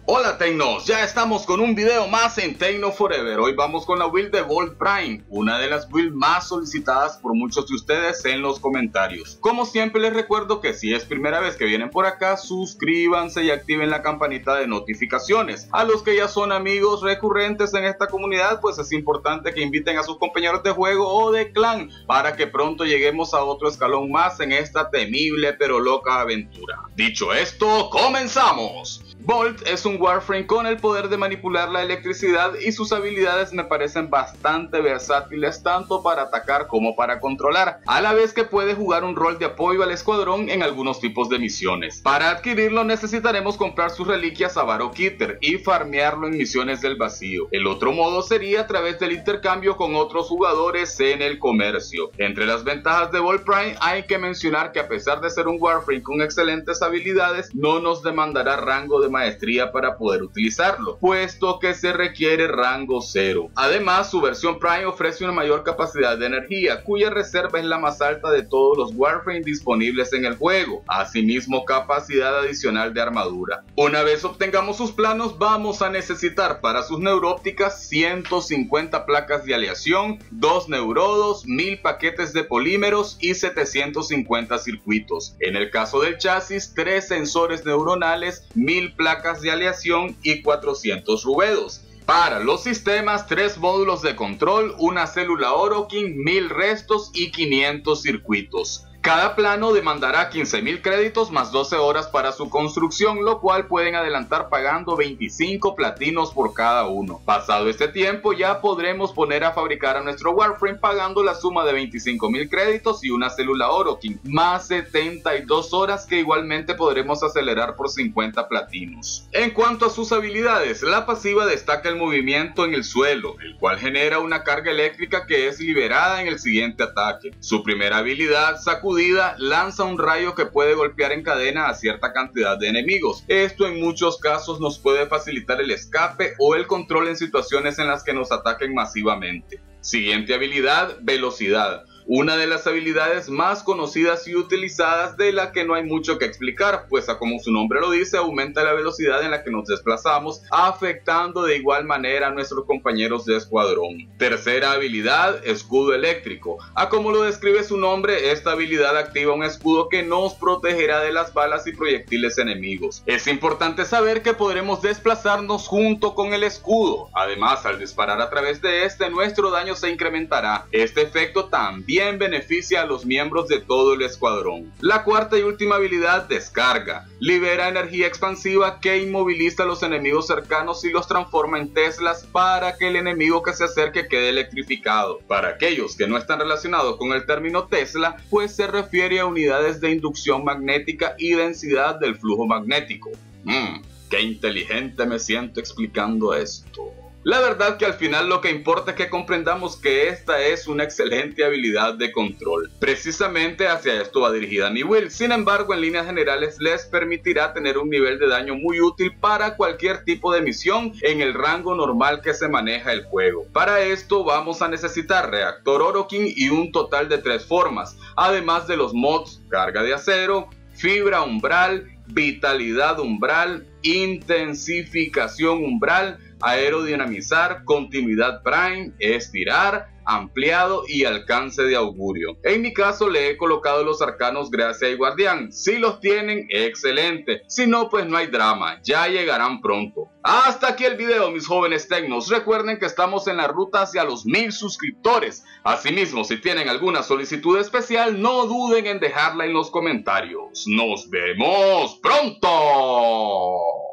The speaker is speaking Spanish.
Hola Tecnos, ya estamos con un video más en Tecno Forever. Hoy vamos con la build de Volt Prime, una de las builds más solicitadas por muchos de ustedes en los comentarios. Como siempre les recuerdo que si es primera vez que vienen por acá, suscríbanse y activen la campanita de notificaciones. A los que ya son amigos recurrentes en esta comunidad, pues es importante que inviten a sus compañeros de juego o de clan para que pronto lleguemos a otro escalón más en esta temible pero loca aventura. Dicho esto, ¡comenzamos! Volt es un Warframe con el poder de manipular la electricidad y sus habilidades me parecen bastante versátiles tanto para atacar como para controlar, a la vez que puede jugar un rol de apoyo al escuadrón en algunos tipos de misiones. Para adquirirlo necesitaremos comprar sus reliquias a Varrokeeter y farmearlo en misiones del vacío. El otro modo sería a través del intercambio con otros jugadores en el comercio. Entre las ventajas de Volt Prime hay que mencionar que a pesar de ser un Warframe con excelentes habilidades, no nos demandará rango de maestría para poder utilizarlo, puesto que se requiere rango 0. Además, su versión Prime ofrece una mayor capacidad de energía, cuya reserva es la más alta de todos los Warframes disponibles en el juego, asimismo capacidad adicional de armadura. Una vez obtengamos sus planos, vamos a necesitar para sus neurópticas 150 placas de aleación, 2 neurodos, 1000 paquetes de polímeros y 750 circuitos. En el caso del chasis, 3 sensores neuronales, 1000 placas de aleación y 400 rubedos. Para los sistemas, 3 módulos de control, una célula Orokin, 1000 restos y 500 circuitos. Cada plano demandará 15.000 créditos más 12 horas para su construcción, lo cual pueden adelantar pagando 25 platinos por cada uno. Pasado este tiempo ya podremos poner a fabricar a nuestro Warframe pagando la suma de 25.000 créditos y una célula Orokin, más 72 horas que igualmente podremos acelerar por 50 platinos. En cuanto a sus habilidades, la pasiva destaca el movimiento en el suelo, el cual genera una carga eléctrica que es liberada en el siguiente ataque. Su primera habilidad, lanza un rayo que puede golpear en cadena a cierta cantidad de enemigos. Esto en muchos casos nos puede facilitar el escape o el control en situaciones en las que nos ataquen masivamente. Siguiente habilidad, velocidad. Una de las habilidades más conocidas y utilizadas, de la que no hay mucho que explicar, pues como su nombre lo dice, aumenta la velocidad en la que nos desplazamos, afectando de igual manera a nuestros compañeros de escuadrón. Tercera habilidad, escudo eléctrico. Como lo describe su nombre, esta habilidad activa un escudo que nos protegerá de las balas y proyectiles enemigos. Es importante saber que podremos desplazarnos junto con el escudo. Además, al disparar a través de este, nuestro daño se incrementará. Este efecto también beneficia a los miembros de todo el escuadrón. La cuarta y última habilidad, descarga. Libera energía expansiva que inmoviliza a los enemigos cercanos y los transforma en Teslas para que el enemigo que se acerque quede electrificado. Para aquellos que no están relacionados con el término Tesla, pues se refiere a unidades de inducción magnética y densidad del flujo magnético. Qué inteligente me siento explicando esto. La verdad que al final lo que importa es que comprendamos que esta es una excelente habilidad de control. Precisamente hacia esto va dirigida mi build. Sin embargo, en líneas generales les permitirá tener un nivel de daño muy útil para cualquier tipo de misión en el rango normal que se maneja el juego. Para esto vamos a necesitar reactor Orokin y un total de 3 formas, además de los mods carga de acero, fibra umbral, vitalidad umbral, intensificación umbral, aerodinamizar, continuidad Prime, estirar, ampliado y alcance de augurio. En mi caso le he colocado los arcanos Gracia y Guardián. Si los tienen, excelente. Si no, pues no hay drama, ya llegarán pronto. Hasta aquí el video, mis jóvenes tecnos. Recuerden que estamos en la ruta hacia los 1000 suscriptores. Asimismo, si tienen alguna solicitud especial, no duden en dejarla en los comentarios. ¡Nos vemos pronto!